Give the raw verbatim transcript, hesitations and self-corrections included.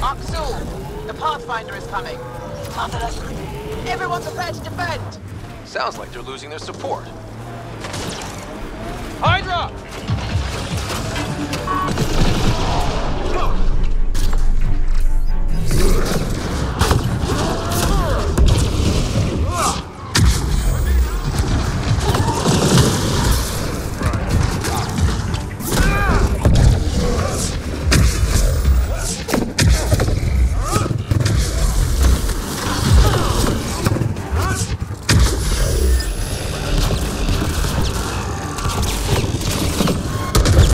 Maksul, the Pathfinder is coming. Marvelous. Everyone prepared to defend. Sounds like they're losing their support. Hydra!